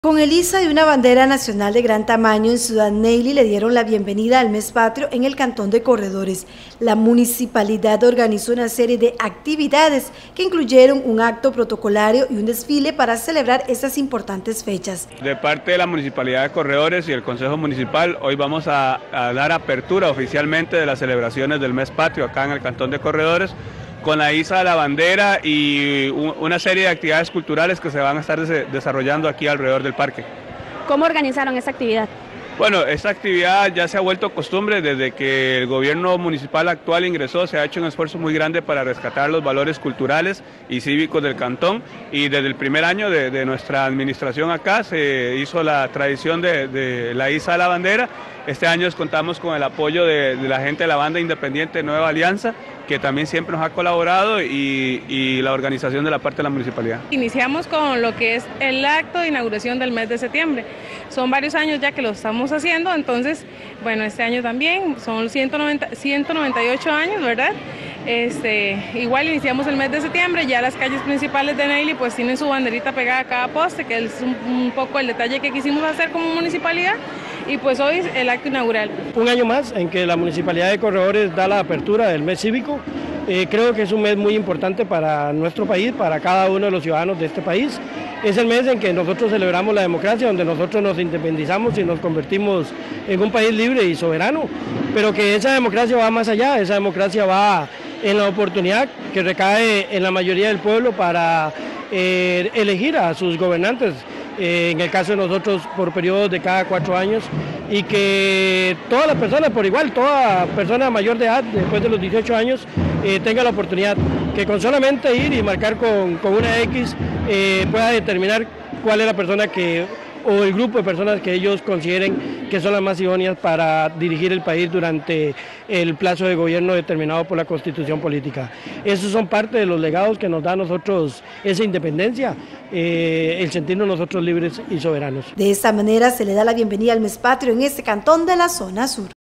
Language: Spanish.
Con el iza de una bandera nacional de gran tamaño en Ciudad Neyli le dieron la bienvenida al mes patrio en el Cantón de Corredores. La municipalidad organizó una serie de actividades que incluyeron un acto protocolario y un desfile para celebrar estas importantes fechas. De parte de la Municipalidad de Corredores y el Consejo Municipal, hoy vamos a dar apertura oficialmente de las celebraciones del mes patrio acá en el Cantón de Corredores, con la iza de la bandera y una serie de actividades culturales que se van a estar desarrollando aquí alrededor del parque. ¿Cómo organizaron esta actividad? Bueno, esta actividad ya se ha vuelto costumbre desde que el gobierno municipal actual ingresó. Se ha hecho un esfuerzo muy grande para rescatar los valores culturales y cívicos del cantón, y desde el primer año de nuestra administración acá se hizo la tradición de la iza de la bandera. Este año contamos con el apoyo de la gente de la banda independiente Nueva Alianza, que también siempre nos ha colaborado, y la organización de la parte de la municipalidad. Iniciamos con lo que es el acto de inauguración del mes de septiembre. Son varios años ya que lo estamos haciendo, entonces, bueno, este año también son 198 años, ¿verdad? Igual iniciamos el mes de septiembre, ya las calles principales de Neyli pues tienen su banderita pegada a cada poste, que es un poco el detalle que quisimos hacer como municipalidad, y pues hoy es el acto inaugural. Un año más en que la Municipalidad de Corredores da la apertura del mes cívico. Creo que es un mes muy importante para nuestro país, para cada uno de los ciudadanos de este país. Es el mes en que nosotros celebramos la democracia, donde nosotros nos independizamos y nos convertimos en un país libre y soberano, pero que esa democracia va más allá. Esa democracia va en la oportunidad que recae en la mayoría del pueblo para elegir a sus gobernantes, en el caso de nosotros por periodos de cada 4 años, y que todas las personas por igual, toda persona mayor de edad después de los 18 años tenga la oportunidad, que con solamente ir y marcar con una X pueda determinar cuál es la persona o el grupo de personas que ellos consideren que son las más idóneas para dirigir el país durante el plazo de gobierno determinado por la Constitución política. Esos son parte de los legados que nos da a nosotros esa independencia, el sentirnos nosotros libres y soberanos. De esta manera se le da la bienvenida al mes patrio en este cantón de la zona sur.